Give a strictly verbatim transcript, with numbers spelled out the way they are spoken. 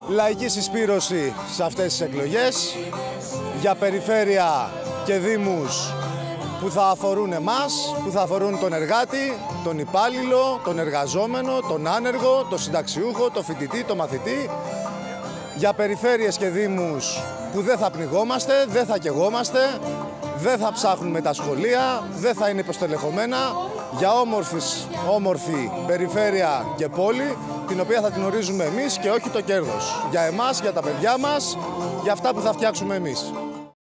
Λαϊκή συσπήρωση σε αυτές τις εκλογές για περιφέρεια και δήμους που θα αφορούν εμάς, που θα αφορούν τον εργάτη, τον υπάλληλο, τον εργαζόμενο, τον άνεργο, τον συνταξιούχο, τον φοιτητή, τον μαθητή. Για περιφέρειες και δήμους που δεν θα πνιγόμαστε, δεν θα καιγόμαστε, δεν θα ψάχνουμε τα σχολεία, δεν θα είναι υποστελεχωμένα. Για όμορφης, όμορφη περιφέρεια και πόλη, την οποία θα την ορίζουμε εμείς και όχι το κέρδος. Για εμάς, για τα παιδιά μας, για αυτά που θα φτιάξουμε εμείς.